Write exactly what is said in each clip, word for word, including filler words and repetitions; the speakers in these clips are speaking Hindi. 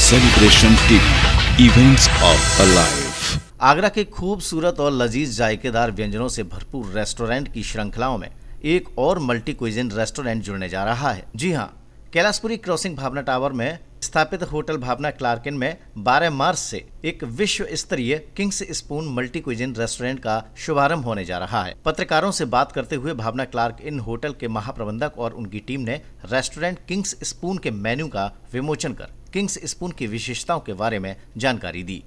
Celebration TV, events of a life. Agra के खूबसूरत और लजीज जायकेदार व्यंजनों से भरपूर रेस्टोरेंट की श्रृंखलाओं में एक और मल्टी क्विजिन रेस्टोरेंट जुड़ने जा रहा है। जी हां, कैलाशपुरी क्रॉसिंग भावना टावर में स्थापित होटल भावना क्लार्किन में बारह मार्च से एक विश्व स्तरीय kings spoon multi cuisine restaurant का शुभारंभ होने जा रहा है। पत्रकारों से बात करते हुए भावना क्लार्किन होटल के महाप्रबंधक और उनकी टीम ने रेस्टोरेंट किंग्स स्पून के मेन्यू का विमोचन कर किंग्स स्पून की विशेषताओं के बारे में जानकारी दी।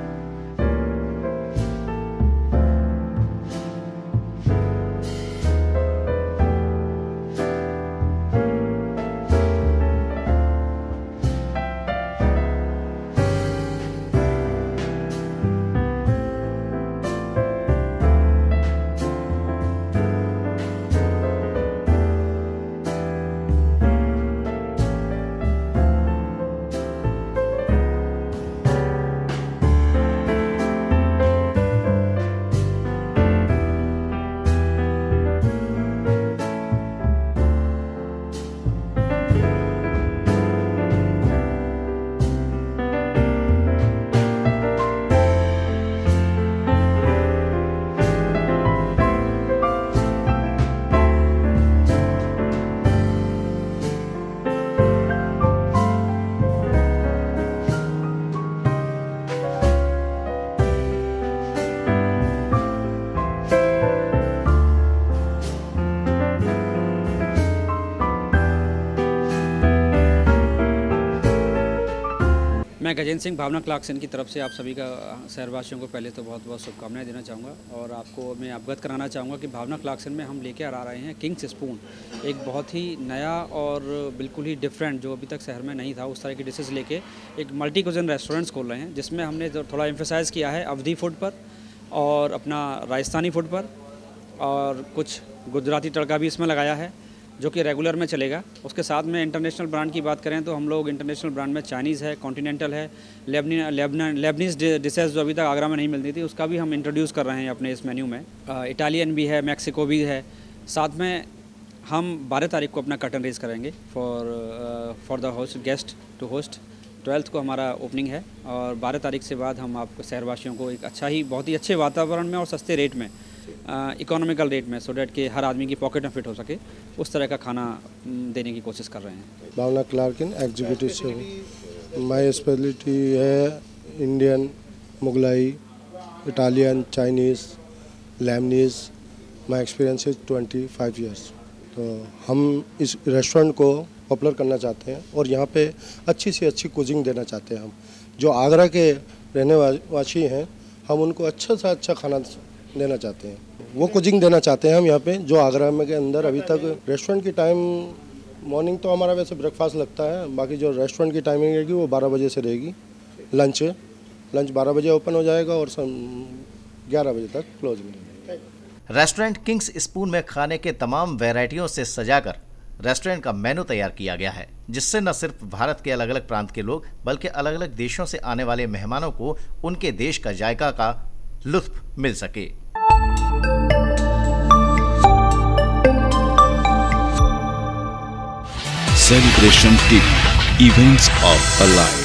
मैं गजेंद्र सिंह भावना क्लार्किन की तरफ से आप सभी का शहरवासियों को पहले तो बहुत बहुत शुभकामनाएं देना चाहूँगा और आपको मैं अवगत कराना चाहूँगा कि भावना क्लार्किन में हम लेके आ रहे हैं किंग्स स्पून, एक बहुत ही नया और बिल्कुल ही डिफरेंट, जो अभी तक शहर में नहीं था, उस तरह की डिशेज़ लेके एक मल्टी क्विजिन रेस्टोरेंट्स खोल रहे हैं, जिसमें हमने थोड़ा एम्फेसाइज़ किया है अवधी फूड पर और अपना राजस्थानी फूड पर और कुछ गुजराती तड़का भी इसमें लगाया है जो कि रेगुलर में चलेगा। उसके साथ में इंटरनेशनल ब्रांड की बात करें तो हम लोग इंटरनेशनल ब्रांड में चाइनीज़ है, कॉन्टिनेंटल है, लेबनी लेबन लेबनीज डिशेज़ जो अभी तक आगरा में नहीं मिलती थी उसका भी हम इंट्रोड्यूस कर रहे हैं अपने इस मेन्यू में। इटालियन भी है, मैक्सिको भी है। साथ में हम बारह तारीख को अपना कर्टन रेज करेंगे for for the host guest to host. Twelfth को हमारा ओपनिंग है और बारह तारीख से बाद हम आपको शहरवासियों को एक अच्छा ही बहुत ही अच्छे वातावरण में और सस्ते रेट में, इकोनॉमिकल रेट में, सो डैट कि हर आदमी की पॉकेट में फिट हो सके, उस तरह का खाना देने की कोशिश कर रहे हैं। भावना क्लार्किन एग्जीक्यूटिव से माई स्पेशलिटी है Indian, Mughlai, Italian, Chinese, Lebanese. My experience is twenty five years. तो हम इस रेस्टोरेंट को पॉपुलर करना चाहते हैं और यहाँ पे अच्छी से अच्छी कुजिंग देना चाहते हैं। हम जो आगरा के रहने वासी हैं, हम उनको अच्छा से अच्छा खाना देना चाहते हैं, वो कुजिंग देना चाहते हैं हम यहाँ पे, जो आगरा में के अंदर अभी तक रेस्टोरेंट की टाइम मॉर्निंग तो हमारा वैसे ब्रेकफास्ट लगता है, बाकी जो रेस्टोरेंट की टाइमिंग रहेगी वो बारह बजे से रहेगी। लंच लंच बारह बजे ओपन हो जाएगा और ग्यारह बजे तक क्लोज भी रहेगा। रेस्टोरेंट किंग्स स्पून में खाने के तमाम वैरायटियों से सजाकर रेस्टोरेंट का मेनू तैयार किया गया है, जिससे न सिर्फ भारत के अलग अलग प्रांत के लोग बल्कि अलग अलग देशों से आने वाले मेहमानों को उनके देश का जायका का लुत्फ मिल सके। Celebration TV, events of a life.